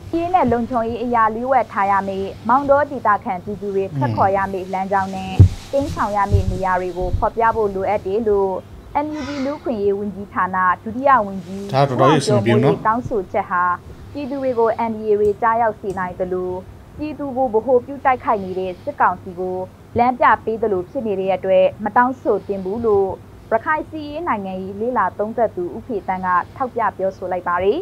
ပြင်းနဲ့လုံခြုံရေးအရာလျှို့ဝှက်ထားရမယ့်မောင်တော်ဒေသခံပြည်သူတွေထွက်ခေါ်ရမယ့်လမ်းကြောင်းနဲ့တင်းဆောင်ရမယ့်နေရာတွေကိုဖော်ပြဖို့လိုအပ်တယ်လို့ NUG လူခွင့်ရေးဝန်ကြီးဌာနဒုတိယဝန်ကြီးတောင်းဆိုချက်ဟာပြည်သူတွေကို NDA တွေကြားရောက်စေနိုင်တယ်လို့ပြည်သူကိုဗဟိုပြုတိုက်ခိုက်နေတဲ့စစ်ကောင်စီကိုလမ်းပြပေးတယ်လို့ဖြစ်နေတဲ့အတွက်မတောင်းဆိုတင်ဘူးလို့ရခိုင်စီးရေးနိုင်ငံရေးလေးလာသုံးသက်သူဦးဖေတန်းကထောက်ပြပြောဆိုလိုက်ပါတယ်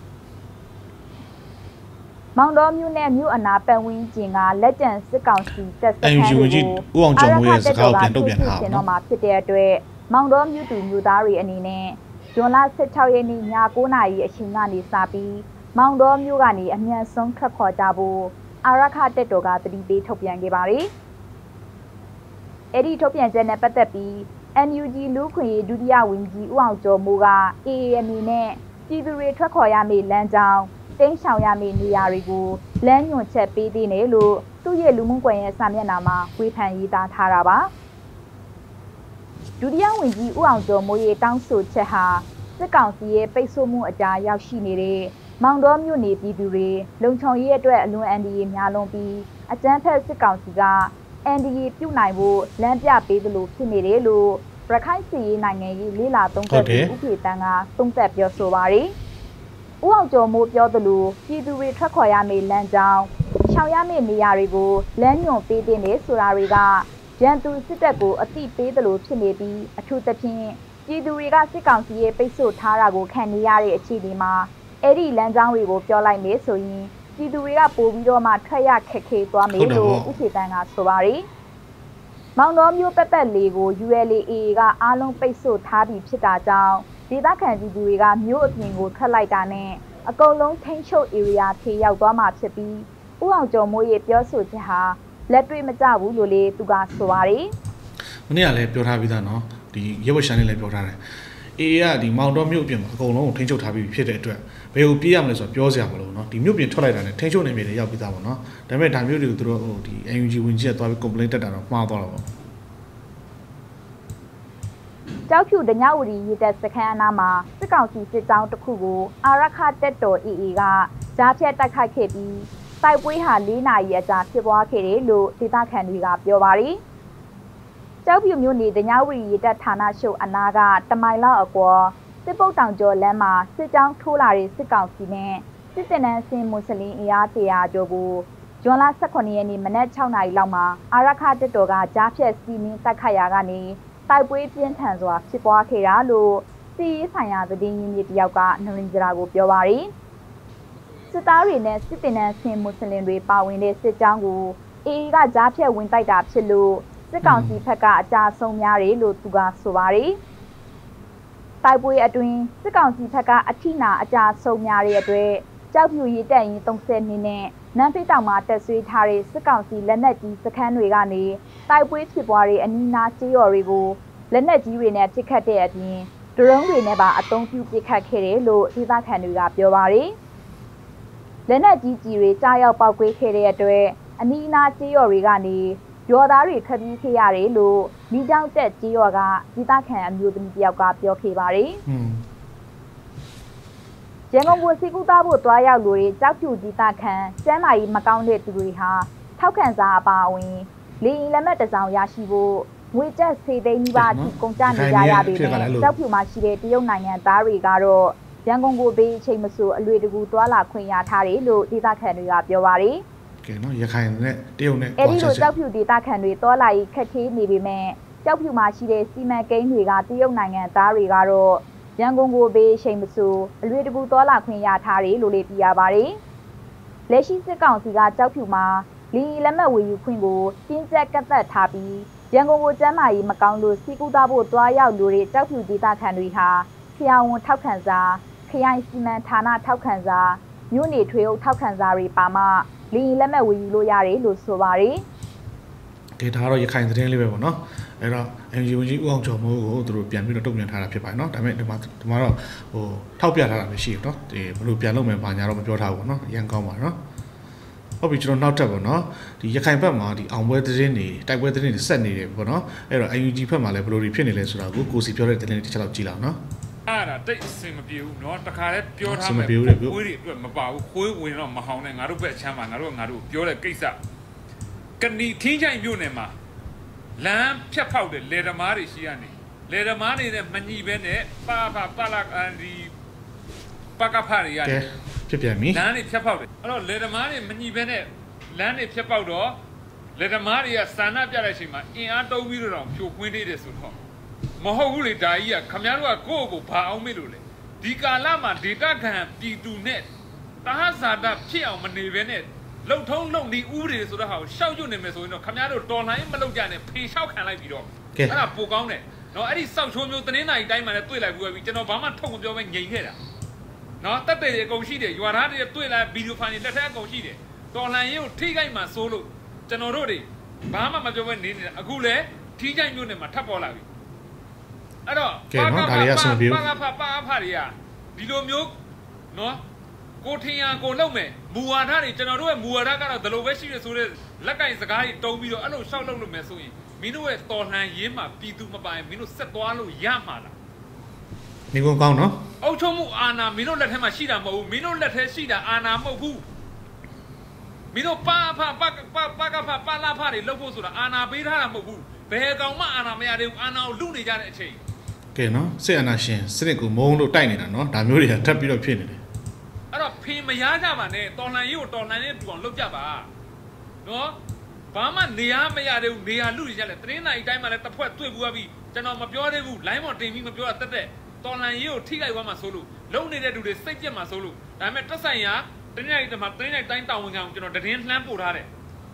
မောင်တော်မြို့နယ်မြို့အနာပတ်ဝန်းကျင်ကလက်ကျန်စစ်ကောင်စီတပ်စခန်းတွေကိုဦးအောင်ကျော်မိုးရဲ့စကားကိုပြန်တုံ့ပြန်ထားတော့မှာဖြစ်တဲ့အတွက်မောင်တော်မြို့သူမြို့သားတွေအနေနဲ့ဇွန်လ16ရက်နေ့ည9:00နာရီအချိန်ကနေစပြီးမောင်တော်မြို့ကနေအမြန်ဆုံးထွက်ခွာကြဖို့အာရခတပ်တော်ကတတိပေးထုတ်ပြန်ခဲ့ပါတယ်။အဲ့ဒီထုတ်ပြန်ချက်နဲ့ပတ်သက်ပြီး NUG လူခွင့်ရေးဒုတိယဝန်ကြီးဦးအောင်ကျော်မိုးက AA အနေနဲ့ပြည်သူတွေထွက်ခေါ်ရမယ့်လမ်းကြောင်းတင်းဆောင်ရမယ့်နေရာတွေကိုလမ်းညွှန်ချက်ပေးသေးတယ်လို့သူ့ရဲ့လူမှုကွန်ရက်စာမျက်နှာမှာဝေဖန်ရေးသားထားတာပါဒုတိယဝန်ကြီးဦးအောင်ကျော်မိုးရဲ့တောင်းဆိုချက်ဟာစစ်ကောင်စီရဲ့ပိတ်ဆို့မှုအကြားရောက်ရှိနေတဲ့မောင်တော်မြို့နယ်ပြည်သူတွေလုံခြုံရေးအတွက်အလွန်အန္တရာယ်များလွန်ပြီးအကြမ်းဖက်စစ်ကောင်စီကအန်ဒီရီပြုတ်နိုင်ဖို့လမ်းပြပေးသလိုဖြစ်နေတယ်လို့ရခိုင်စီရေးနိုင်ငံရေးလေးလာသုံးသက်ပြီးဥပဒေတန်းကသုံးသက်ပြောဆိုပါတယ်။ဦးအောင်ကျော်မိုးပြောသလိုပြည်သူတွေထွက်ခေါ်ရမယ့်လမ်းကြောင်းရှောင်ရမယ့်နေရာတွေကိုလမ်းညွှန်ပေးတဲ့နေဆိုတာတွေကရန်သူစစ်တပ်ကိုအတိပေးသလိုဖြစ်နေပြီးအထူးသဖြင့်ပြည်သူတွေကစစ်ကောင်စီရဲ့ပိတ်ဆို့ထားတာကိုခံနေရတဲ့အခြေအနေမှာအဲ့ဒီလမ်းကြောင်းတွေကိုပြောလိုက်မယ်ဆိုရင်ပြည်သူတွေကပို့ပြီးတော့မှထွက်ရခက်ခဲသွားမယ်လို့ဥပဒေတန်းကဆိုပါတယ်။မောင်တော်မျိုးပတ်ပတ်လေးကို ULA ကအားလုံးပိတ်ဆို့ထားပြီးဖြစ်တာကြောင့်ဒေသခံပြည်သူတွေကမြို့အပြင်ကိုထွက်လိုက်တာနဲ့အကုန်လုံးထိန်းချုပ် area ထေရောက်သွားမှာဖြစ်ပြီးဥအောင်ကျော်မိုးရဲ့ပြောဆိုချက်ဟာလက်တွေ့မကျဘူးလို့လေသူကဆိုပါတယ်။မနေ့ကလည်းပြောထားပြီးသားနော်ဒီရုပ်ဝှက်ရှမ်းလေးလည်းပြောထားတယ်။ AA ကဒီမောင်တော်မြို့အပြင်မှာအကုန်လုံးကိုထိန်းချုပ်ထားပြီးဖြစ်တဲ့အတွက်ဘယ်ကိုပြေးရမလဲဆိုတော့ပြောစရာမလိုနော်ဒီမြို့ပြင်ထွက်လိုက်တာနဲ့ထိန်းချုပ်နေပြီလေရောက်ပြီးသားပေါ့နော်ဒါပေမဲ့ဒါမျိုးတွေကိုသူတို့ဟိုဒီ NUG ဝင်ကြီးကသွားပြီး complaint တက်တာတော့မှားသွားတော့ပေါ့ကြောက်ဖြူဒညဝရီရတဲ့စခန်းအနားမှာစစ်ကောင်စီစစ်ကြောင်းတစ်ခုကိုအာရခတပ်တော် AA ကကြားဖြတ်တိုက်ခိုက်ခဲ့ပြီးတိုက်ပွဲဟာ4နာရီအကြာဖြစ်ပွားခဲ့တယ်လို့ဒေသခံတွေကပြောပါတယ်ကြောက်ဖြူမြို့နယ်ဒညဝရီရတဲ့ဌာနချုပ်အနားကတမိုင်လောက်အကွာစစ်ပုတ်တောင်ကျော်လမ်းမှာစစ်ကြောင်းထိုးလာတဲ့စစ်ကောင်စီနဲ့စစ်တပ်နန်းစင်မွတ်စလင်အင်အား100ကျော်ကိုဇွန်လ18ရက်နေ့မနက်6နာရီလောက်မှာအာရခတပ်တော်ကကြားဖြတ်စီမင်းတိုက်ခိုက်ရာကနေတိုက်ပွဲပြင်းထန်စွာဖြစ်ပွားခဲ့တာလို့စီးရေးဆိုင်ရာသတင်းရင်းမြစ်တယောက်ကနရင်းကြရာကိုပြောပါရယ်စစ်သားတွေနဲ့စစ်တပ်နန်းစင်မွတ်စလင်တွေပါဝင်တဲ့စစ်ကြောင်းကိုအေအေကကြားဖြတ်ဝင်တိုက်တာဖြစ်လို့စစ်ကောင်စီဘက်ကအကြဆုံးများတယ်လို့သူကဆိုပါရယ်တိုက်ပွဲအတွင်းစစ်ကောင်စီဘက်ကအထိနာအကြဆုံးများတဲ့အတွက်ကြောက်ဖြူရည်တက်ရင်30နှစ်နဲ့နန်းဖိတောင်မှာတက်ဆွေးထားတဲ့စစ်ကောင်စီလက်နက်ကြီးစခန်းတွေကနေတိုက်ပွဲဖြစ်ပွားတဲ့အနီးနားကျေးရွာတွေကိုလက်နက်ကြီးတွေနဲ့ပစ်ခတ်တဲ့အပြင်ဒရုန်းတွေနဲ့ပါအသုံးပြုပစ်ခတ်ခဲ့တယ်လို့ဒေသခံတွေကပြောပါတယ်။လက်နက်ကြီးကြီးတွေကြားရောက်ပောက်ကွဲခဲ့တဲ့အတွက်အနီးနားကျေးရွာတွေကနေရော်သားတွေခပ်ပြီးခဲ့ရတယ်လို့မိကြောင်တက်ကျေးရွာကဒေသခံအမျိုးသမီးတယောက်ကပြောခဲ့ပါတယ်။ရန်ကုန်ကိုစီကူသားဖို့တွားရောက်လို့ကြောက်ဖြူဒေသခံကျမ်းမာရေးမကောင်းတဲ့သူတွေဟာထောက်ခံစာအပါအဝင်လေရင်လက်မှတ်တစ်စောင်ရရှိဖို့ငွေကျပ်စေသိန်းနီးပါးအထိကုန်ကျနေကြရပေမဲ့ကြောက်ဖြူမှာရှိတဲ့တရုတ်နိုင်ငံသားတွေကတော့ရန်ကုန်ကိုဘေးအချိန်မဆိုအလွေတကူတွာလာခွင့်ရထားတယ်လို့ဒေသခံတွေကပြောပါတယ်။ကဲနော်ရခိုင်နဲ့တရုတ်နဲ့အဲ့ဒီလိုကြောက်ဖြူဒေသခံတွေတွာလာရေးခက်ခဲနေပေမဲ့ကြောက်ဖြူမှာရှိတဲ့စီမံကိန်းတွေကတရုတ်နိုင်ငံသားတွေကတော့ရန်ကုန်ကိုဘေးအချိန်မဆိုအလွေတကူတွာလာခွင့်ရထားတယ်လို့လည်းပြရပါတယ်။လက်ရှိစစ်ကောင်စီကကြောက်ဖြူမှာလီလက်မှတ်ဝယ်ယူခွင့်ကိုတင်းကျပ်ကန့်သတ်ထားပြီးရန်ကုန်ကိုကျမ်းမာရေးမကောင်းလို့စီကူသားဖို့တွားရောက်လို့တဲ့ကြောက်ဖြူဒေသခံတွေဟာဖျာဝန်ထောက်ခံစာခရိုင်စီမံဌာနထောက်ခံစာမြို့နယ်ထွေအုပ်ထောက်ခံစာတွေပါမှလီလက်မှတ်ဝယ်ယူလို့ရတယ်လို့ဆိုပါတယ်။ဒေတာတော့ရခိုင်သတင်းလေးပဲပေါ့နော်။အဲ့တော့ NGO ကြီးဦးအောင်ကျော်မိုးကိုသူတို့ပြန်ပြီးတော့တုံ့ပြန်ထားတာဖြစ်ပါတယ်နော်။ဒါပေမဲ့ဒီမှာတော့ဟိုထောက်ပြထားတာမရှိဘူးနော်။ဒီဘယ်လိုပြန်လုပ်မယ်ဘာညာတော့မပြောထားဘူးပေါ့နော်။အရင်ကောင်းပါနော်။ဟုတ်ပြီကျွန်တော်နောက်တက်ပေါ့နော်ဒီရခိုင်ဘက်မှာဒီအောင်ပွဲသတင်းတွေတိုက်ပွဲသတင်းတွေဆက်နေတယ်ပေါ့နော်အဲ့တော့ UNG ဘက်မှာလည်းဘယ်လိုတွေဖြစ်နေလဲဆိုတာကိုကိုစီပြောတဲ့သတင်းတွေတစ်ချက်လောက်ကြည့်လောက်နော်အဲ့ဒါတိတ်အစင်မပြေဘူးเนาะတခါလဲပြောထားမယ်ခွေးတွေအတွက်မပါဘူးခွေးဝင်တော့မဟောင်းနဲ့ငါတို့ဘက်အချမ်းမှာငါတို့ပြောတဲ့ကိစ္စကဏီထင်းချိုင်မြို့နယ်မှာလမ်းဖြတ်ဖောက်တဲ့လေဓမားတွေရှိရနေလေဓမားတွေနဲ့မညီဘဲနဲ့ပါလာဒီပကဖာတွေရတယ်ဖြစ်ပြန်ပြီလမ်းတွေဖြတ်ဖောက်တယ်အဲ့တော့လေဓမားတွေမညီဘဲနဲ့လမ်းတွေဖြတ်ဖောက်တော့လေဓမားတွေကစာနာပြတဲ့အချိန်မှာအင်အားတုံးပြီးတော့ဖြိုခွင်းသေးတယ်ဆိုတော့မဟုတ်ဘူးလေဒါကြီးကခမရတို့ကကိုယ့်ကိုဘာအောင်မေ့လို့လဲဒီကာလမှာဒေတာခံပြည်သူနဲ့တဟဇာတဖြစ်အောင်မနေဘဲနဲ့လုံထုံးလုံဒီဥပဒေဆိုတော့ဟာကိုရှောက်ကျွနေမယ်ဆိုရင်တော့ခမရတို့တော်လှန်ရေးမလုပ်ကြနဲ့ဖေလျှောက်ခံလိုက်ပြီးတော့အဲ့ဒါပိုကောင်းတယ်နော်အဲ့ဒီစောက်ချိုးမျိုးတင်းနိုင်တိုင်းမှာလည်းတွေ့လိုက်ပြီးကျွန်တော်ဘာမှထုတ်မပြောပဲငြိမ်ခဲ့တာနော်တက်တယ်အကုန်ရှိတယ်ရွာသားတွေတွေ့လိုက်ဗီဒီယိုဖိုင်တွေလက်ထက်အကုန်ရှိတယ်တော်လှန်ရေးကိုထိခိုက်မှစိုးလို့ကျွန်တော်တို့တွေဘာမှမပြောဘဲနေနေတာအခုလည်းထီးချိုင်မျိုးနဲ့မှာထပ်ပေါ်လာပြီအဲ့တော့ပါကဖတွေကဒီလိုမျိုးနော်ကိုထင်ရကိုလုံမယ်မူဝါဒတွေကျွန်တော်တို့ရဲ့မူဝါဒကတော့ဒီလိုပဲရှိရဆိုတဲ့လက်ကင်စကားတွေတုံးပြီးတော့အဲ့လိုရှောက်လုပ်လို့မယ်ဆိုရင်မင်းတို့ရဲ့တော်လှန်ရေးမှာပြည်သူမပိုင်မင်းတို့ဆက်သွားလို့ရမှာလားနေကုန်ကောင်းနော်အုပ်ချုပ်မှုအာဏာမင်းတို့လက်ထဲမှာရှိတာမဟုတ်ဘူးမင်းတို့လက်ထဲရှိတာအာဏာမဟုတ်ဘူးမင်းတို့ပါလာဖတွေလုပ်ဖို့ဆိုတာအာဏာပေးထားတာမဟုတ်ဘူးဘယ်ကောင်မှအာဏာမရသေးဘူးအာဏာကိုလူနေကြတဲ့အချိန်ကဲနော်စစ်အာဏာရှင်စနစ်ကိုမုန်းလို့တိုက်နေတာနော်ဒါမျိုးတွေကထပ်ပြီးတော့ဖြစ်နေတယ်အဲ့တော့ဖေမရကြပါနဲ့တော်လှန်ရေးကိုတော်လှန်ရေးတူအောင်လုပ်ကြပါနော်ဘာမှနေရမရသေးဘူးနေရလူတွေကြလဲတင်းနိုင်တိုင်းမှာလည်းတစ်ဖွဲ့တွေ့ဘူးပြီးကျွန်တော်မပြောသေးဘူးလိုင်းပေါ်တင်ပြီးမပြောတာတက်တော်လှန်ရေးကိုထိခိုက်သွားမှဆိုလို့လုံနေတဲ့လူတွေစိတ်ပြက်မှဆိုလို့ဒါပေမဲ့တက်ဆိုင်ရာတင်းနိုင်တိုင်းတောင်းဝင်ခံကျွန်တော်တရင်လှမ်းပို့ထားတယ်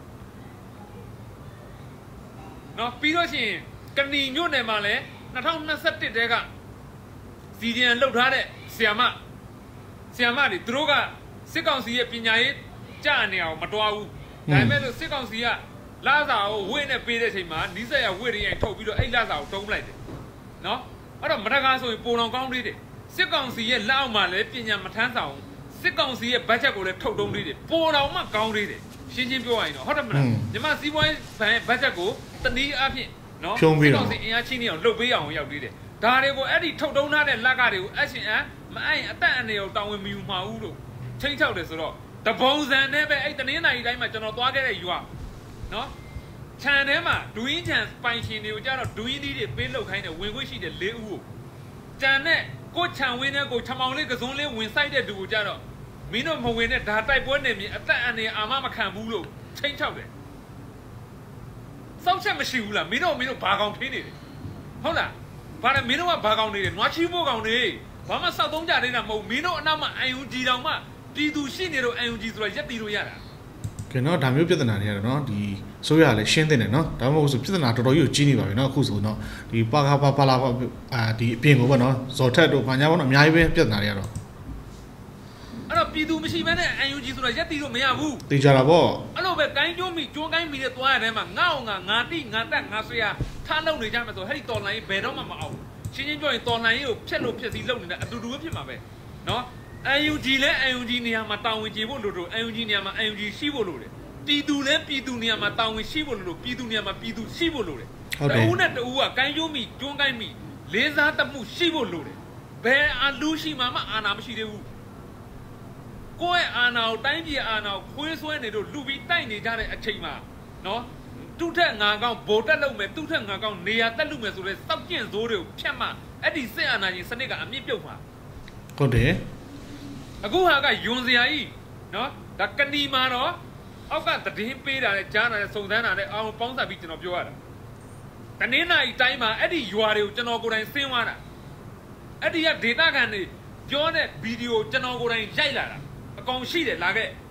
နော်ပြီးတော့ရှင်ကဏီညွတ်နယ်မှာလည်း2021တဲကစီဒီအန်လှုပ်ထားတဲ့ဆီယာမတွေသူတို့ကစစ်ကောင်စီရဲ့ပညာရေးကြားနေအောင်မတော်ဘူးဒါပေမဲ့လို့စစ်ကောင်စီကလာစာကိုဝိနဲ့ပေးတဲ့အချိန်မှာနီးစက်ရဝိတွေရင်ထုတ်ပြီးတော့အဲ့လာစာကိုတုံးလိုက်တယ်နော်အဲ့တော့မတကားဆိုရင်ပုံတော်ကောင်းသေးတယ်စစ်ကောင်စီရဲ့လက်အောက်မှာလည်းပညာမထမ်းဆောင်စစ်ကောင်စီရဲ့ဘတ်ဂျက်ကိုလည်းထုတ်တုံးသေးတယ်ပုံတော်မှကောင်းသေးတယ်ရှင်းပြောရရင်တော့ဟုတ်တယ်မလားညီမစီးပွားရေးဘတ်ဂျက်ကိုတနည်းအားဖြင့်နော်စစ်ကောင်စီအင်အားချင်းနေအောင်လှုပ်ပေးအောင်ရောက်သေးတယ်ဒါတွေကိုအဲ့ဒီထုတ်တုံးထားတဲ့လက်ကတွေကိုအရှင်မအိုင်အသက်အန္တရာယ်တောင်းဝင်မယူမှာဘူးလို့ချိန်ချောက်တယ်ဆိုတော့တပုံစံနဲ့ပဲအဲ့တနင်းနိုင်တိုင်းမှာကျွန်တော်သွားခဲ့တဲ့ယူอ่ะနော်ခြံထဲမှာဒူးရင်ခြံပိုင်ရှင်တွေကိုကြတော့ဒူးရင်သီးတွေပေးလုတ်ခိုင်းတယ်ဝင်ခွင့်ရှိတယ်၄ဦးကိုကြံတဲ့ကိုခြံဝင်းနဲ့ကိုခြံမောင်လေးကစုံလေးဝင်ဆိုင်တဲ့သူကိုကြတော့မင်းတို့မဝင်နဲ့ဒါတိုက်ပွဲနေမြင်အသက်အန္တရာယ်အာမမခံဘူးလို့ချိန်ချောက်တယ်စောက်ချက်မရှိဘူးလားမင်းတို့ဘာကောင်ထင်းနေတယ်ဟုတ်လားဘာလဲမင်းတို့ကဘာကောင်နေတယ်နွားချီးဖို့ကောင်နေဘာမှစောက်သုံးကြနေတာမဟုတ်မင်းတို့အနောက်မှာအယုံကြည်တောင်မှပြည်သူရှိနေတော့အယုံကြည်ဆိုတာရက်တီလို့ရတာကဲနော်ဒါမျိုးပြဿနာတွေရတယ်နော်ဒီဆိုရလည်းရှင်းတဲ့နော်ဒါမှမဟုတ်ဆိုပြဿနာတော်တော်ကြီးကိုကြီးနေပါပြီနော်အခုဆိုနော်ဒီပါလာဒီအပြင်ကိုပေါ့နော်ဇော်ထက်တို့ဘာညာပေါ့နော်အများကြီးပဲပြဿနာတွေရတော့အဲ့တော့ပြည်သူမရှိဘဲနဲ့အယုံကြည်ဆိုတာရက်တီလို့မရဘူးသိကြတာပေါ့အဲ့လိုပဲကိုင်းကျိုးမိကျိုးကိုင်းမိတဲ့သွားရတဲ့မှာငါ့အောင်ငါတိငါတက်ငါဆွေးရထားလုံနေကြမယ်ဆိုဟဲ့ဒီတော်လိုင်းဘယ်တော့မှမအောင်ရှင်းပြောရင်တော်လှန်ရေးကိုဖျက်လို့ဖျက်စီးလုပ်နေတဲ့အတူတူပဲဖြစ်မှာပဲနော် UNG လဲ UNG နေရာမှာတာဝန်ကျေဖို့လို့တို့ UNG နေရာမှာ UNG ရှိဖို့လို့တယ်ပြည်သူလဲပြည်သူနေရာမှာတာဝန်ရှိဖို့လို့ပြည်သူနေရာမှာပြည်သူရှိဖို့လို့တယ်တူနဲ့တူကကိုင်းကျိုးမိကျွန်းကိုင်းမိလေးစားတမှုရှိဖို့လို့တယ်ဘယ်အလူရှိမှအာဏာမရှိသေးဘူးကိုယ့်ရဲ့အာဏာကိုတိုင်းပြည်အာဏာကိုခွေးဆွဲနေတို့လူပြီးတိုက်နေကြတဲ့အချိန်မှာနော်သူ့ထက်ငါကောင်းဗိုလ်တက်လုပ်မယ်သူ့ထက်ငါကောင်းနေရာတက်လုပ်မယ်ဆိုတဲ့စောက်ကျင့်ဇိုးတွေကိုဖြတ်မှအဲ့ဒီစစ်အာဏာရှင်စနစ်ကအမြင့်ပြုတ်မှာဟုတ်တယ်အခုဟာကယွန်စရာကြီးနော်ဒါကဏီမှာတော့အောက်ကတည်င်းပေးတာနဲ့ကြားတာနဲ့စုံစမ်းတာနဲ့အောင်ပေါင်းစပ်ပြီးကျွန်တော်ပြောရတာတနင်္လာရီတိုင်းမှာအဲ့ဒီရွာတွေကိုကျွန်တော်ကိုယ်တိုင်ဆင်းသွားတာအဲ့ဒီကဒေတာကန်တွေပြောတဲ့ဗီဒီယိုကျွန်တော်ကိုယ်တိုင်ရိုက်လာတာအကောင်ရှိတယ်လာခဲ့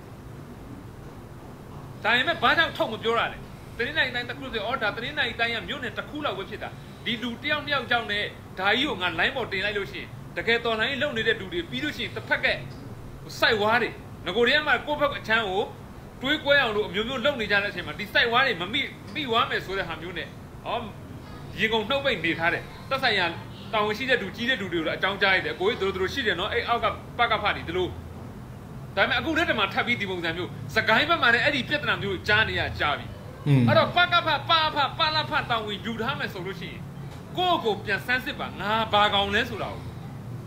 ဒါပေမဲ့ဘာကြောင့်ထုတ်မပြောရလဲတနင်္လာရီတိုင်းတစ်ခုဆိုအော်ဒါတနင်္လာရီတိုင်းကမြို့နယ်တစ်ခုလောက်ပဲဖြစ်တာဒီလူတယောက်ကြောင့်နဲ့ဒါကြီးကိုငါ line ပေါ်တင်လိုက်လို့ရှိရင်တကယ်တော်လိုင်းလုံနေတဲ့လူတွေပြီးလို့ရှိရင်တစ်ဖက်ကစိုက်ဝါးတွေငကိုတည်းကမှကိုယ့်ဘက်အချမ်းကိုတွေးကွဲအောင်လို့အမျိုးမျိုးလုံနေကြတဲ့အချိန်မှာဒီစိုက်ဝါးတွေမမိဝါမယ်ဆိုတဲ့ဟာမျိုးနဲ့ရေကုန်နှုတ်ပိတ်နေထားတယ်သက်ဆိုင်ရာတောင်ဝင်ရှိတဲ့သူကြီးတဲ့သူတွေကိုအကြောင်းကြားရတယ်ကိုယ်တို့ရှိတယ်နော်အဲ့အောက်ကပကဖတ်တွေဒီလိုဒါပေမဲ့အခုတည်းကမှထပ်ပြီးဒီပုံစံမျိုးစကိုင်းဘက်မှာလည်းအဲ့ဒီပြဿနာမျိုးကြားနေရကြားပြီအဲ့တော့ပကဖပါလာဖတောင်ဝင်ယူထားမယ်ဆိုလို့ရှိရင်ကိုယ့်ကိုပြန်ဆန်းစစ်ပါငါဘာကောင်လဲဆိုတာကို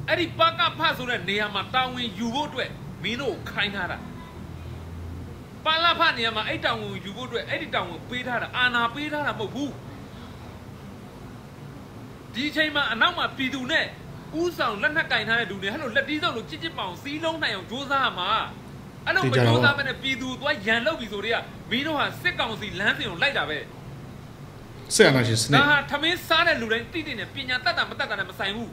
အဲ့ဒီပါကဖတ်ဆိုတဲ့နေရာမှာတာဝန်ယူဖို့အတွက်မင်းတို့ခိုင်းထားတာပါလာဖတ်နေရာမှာအဲ့တာဝန်ယူဖို့အတွက်အဲ့ဒီတာဝန်ပေးထားတာအာဏာပေးထားတာမဟုတ်ဘူးဒီအချိန်မှာအနောက်မှာပြည်သူနဲ့ဥဆောင်လက်နက်ကင်ထားတဲ့လူတွေဟဲ့လို့လက်တီးစုပ်လို့ချစ်ပေါင်စီးလုံးနိုင်အောင်ကြိုးစားရမှာအဲ့လိုမကြိုးစားမနဲ့ပြည်သူသွားရန်လုပ်ပြီဆိုတော့မင်းတို့ဟာစစ်ကောင်စီလမ်းစဉ်ကိုလိုက်တာပဲဆက်အနာရှင်စနစ်ဒါဟာထမင်းစားတဲ့လူတိုင်းတိတိနဲ့ပညာတတ်တာမတတ်တာနဲ့မဆိုင်ဘူး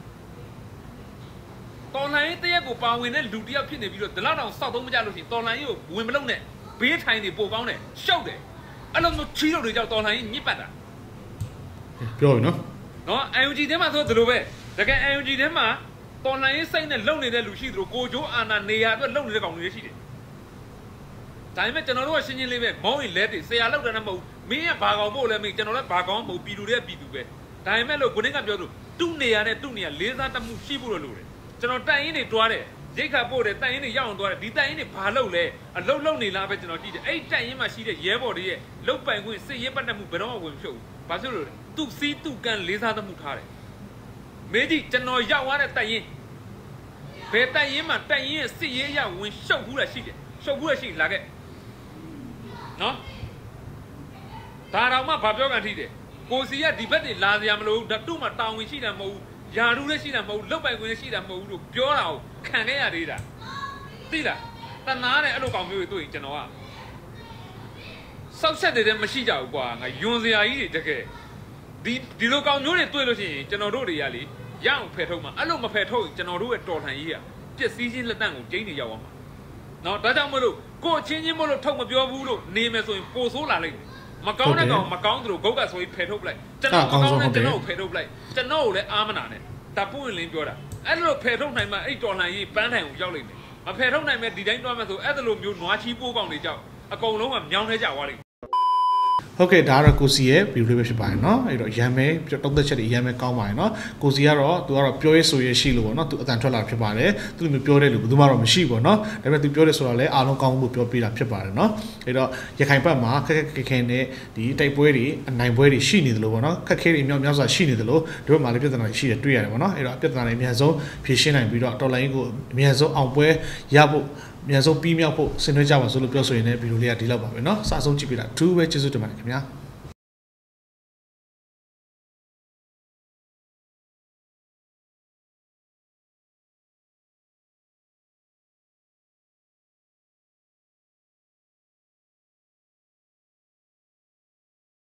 တော်လိုင်းတရက်ကိုပါဝင်တဲ့လူတယောက်ဖြစ်နေပြီးတော့ဒီလောက်တောင်စောက်သုံးမကြလို့ရှိရင်တော်လိုင်းကိုဝင်မလုံးနဲ့ဘေးထိုင်နေပို့ကောင်းတယ်ရှောက်တယ်အဲ့လိုမျိုးချီးတို့တွေကြောင့်တော်လိုင်းညစ်ပတ်တာပြောပြီနော် UNG ထဲမှာဆိုသလိုပဲတကယ် UNG ထဲမှာတော်လိုင်းစိတ်နဲ့လုံနေတဲ့လူရှိသလိုကိုကျိုးအာနာနေရာအတွက်လုံနေတဲ့ကောင်တွေရှိတယ်ဒါပေမဲ့ကျွန်တော်တို့ကရှင်းရှင်းလေးပဲမောင်းရင်လဲတည်ဆရာလောက်တယ်မဟုတ်မင်းကဘာကောင်ပို့လဲမင်းကျွန်တော်လည်းဘာကောင်မဟုတ်ပြည်သူတွေကပြည်သူပဲဒါပေမဲ့လို့ကိုင်းကပြောလို့သူ့နေရာနဲ့သူ့နေရာလေးစားတမှုရှိဖို့လို့တယ်ကျွန်တော်တိုင်ရင်တွေတွားတယ်ရိတ်ခါပို့တယ်တိုင်ရင်တွေရောက်အောင်တွားတယ်ဒီတိုင်ရင်တွေဘာလုပ်လဲအလုတ်လုံနေလားပဲကျွန်တော်ကြည့်တယ်အဲ့တိုင်ရင်မှာရှိတဲ့ရဲဘော်တွေရဲ့လုတ်ပိုင်ခွင့်စစ်ရေးပတ်သက်မှုဘယ်တော့မှဝင်ဖြုတ်ဘူးဘာဖြစ်လို့လဲသူ့စီးသူ့ကန်လေးစားတမှုထားတယ်မေးကြည့်ကျွန်တော်ရောက်သွားတဲ့တိုင်ရင်ဘယ်တိုင်ရင်မှာတိုင်ရင်ရဲ့စစ်ရေးအရဝင်ရှုပ်ဘူးလားရှိတယ်ရှုပ်ဘူးလားရှိလာခဲ့နော်ဒါတော့မှဘာပြောကန်ထိတယ်ကိုစီကဒီဘက်တွေလာစရာမလိုဘူးတူမှတောင်းဝင်ရှိတာမဟုတ်ဘူးယာရူလည်းရှိတာမဟုတ်ဘူးလုတ်ပိုင်ခွင့်လည်းရှိတာမဟုတ်ဘူးလို့ပြောတာကိုခံခဲ့ရသေးတာသိလားတနာနဲ့အဲ့လိုကောင်မျိုးတွေတွေ့ရင်ကျွန်တော်ကစောက်ဆက်တဲ့မရှိကြဘူးကွာငါယွန်စရာကြီးတွေတကယ်ဒီလိုကောင်မျိုးတွေတွေ့လို့ရှိရင်ကျွန်တော်တို့တွေကလေရအောင်ဖယ်ထုတ်မှာအဲ့လိုမဖယ်ထုတ်ရင်ကျွန်တော်တို့ရဲ့တော်လှန်ရေးကပြည့်စည်ချင်းလက်တန့်ကိုကျင်းနေရောက်အောင်မှာနော်ဒါကြောင့်မလို့ကိုချင်းချင်းမလို့ထုတ်မပြောဘူးလို့နေမယ်ဆိုရင်ပိုဆိုးလာလိမ့်မယ်မကောင်းတဲ့ကောင်မကောင်းသလိုဂုတ်ကဆိုပြီးဖယ်ထုတ်ပလိုက်ကျွန်တော်မကောင်းတဲ့ကျွန်တော်ကိုဖယ်ထုတ်ပလိုက်ကျွန်တော်ကိုလည်းအာမနာနဲ့ဒါပွင့်လင်းပြောတာအဲ့လိုဖယ်ထုတ်နိုင်မှအဲ့တော်လှန်ရေးပန်းတိုင်ကိုရောက်လိမ့်မယ်မဖယ်ထုတ်နိုင်မဲ့ဒီတိုင်းတွားမယ်ဆိုအဲ့လိုမျိုးနွားချီးပိုးကောင်တွေကြောက်အကုန်လုံးကမြောင်းထဲကြသွားလိမ့်ဟုတ်ကဲ့ဒါကတော့ကိုစီရဲ့ view လေးပဲဖြစ်ပါတယ်เนาะအဲ့တော့ရမ်းမဲတုံးသက်ချက်တွေရမ်းမဲကောင်းပါတယ်เนาะကိုစီကတော့သူကတော့ပြောရေးဆိုရေးရှိလို့ပေါ့เนาะသူအတန်ထွက်လာဖြစ်ပါတယ်သူမျိုးပြောတဲ့လူဘယ်သူမှတော့မရှိပေါ့เนาะဒါပေမဲ့သူပြောတယ်ဆိုတော့လည်းအားလုံးကောင်းမှုပြောပြတာဖြစ်ပါတယ်เนาะအဲ့တော့ရခိုင်ဘက်မှာခက်ခက်ခဲနဲ့ဒီတိုက်ပွဲတွေအနိုင်ပွဲတွေရှိနေတယ်လို့ပေါ့เนาะခက်ခဲတွေမြောက်များစွာရှိနေတယ်လို့ဒီဘက်မှာလည်းပြဿနာတွေရှိတယ်တွေ့ရတယ်ပေါ့เนาะအဲ့တော့ပြဿနာတွေအများဆုံးဖြေရှင်းနိုင်ပြီးတော့တော်လိုင်းကိုအများဆုံးအောင်ပွဲရဖို့အများဆုံးပြီးမြောက်ဖို့ဆင်နွှဲကြပါဆိုလို့ပြောဆိုရင်လည်းဗီဒီယိုလေးကဒီလောက်ပါပဲเนาะစာဆုံးကြည့်ပြတာအထူးပဲကျေးဇူးတင်ပါတယ်ခင်ဗျာ